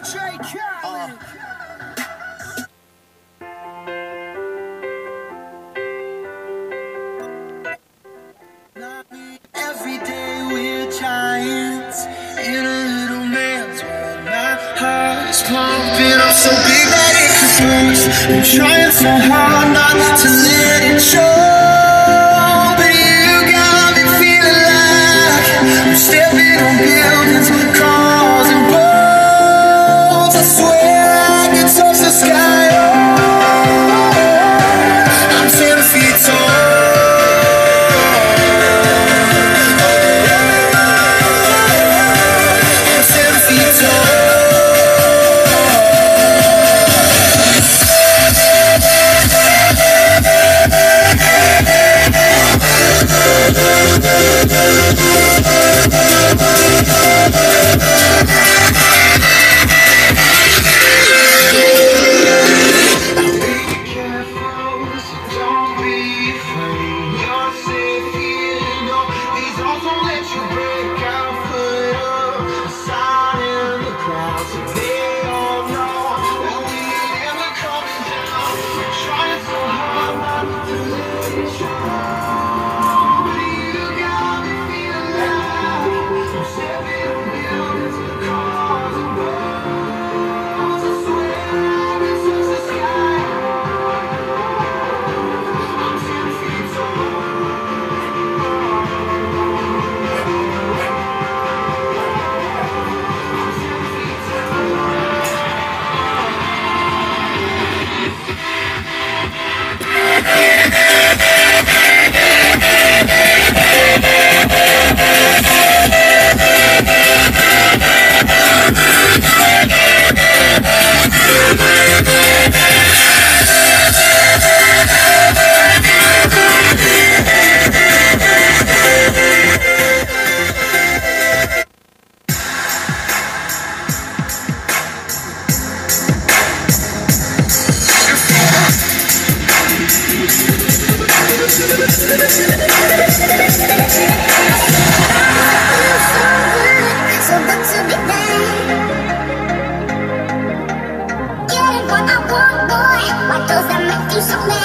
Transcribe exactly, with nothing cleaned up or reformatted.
Jay Khaled. Every day we're giants in a little man's world. My heart is pumping up so big that it could burst. I'm trying so hard not to let it show, but you got me feeling like I'm stepping on buildings, cars and boats. I swear I could touch the sky. Oh, I'm ten feet tall. What does that make you so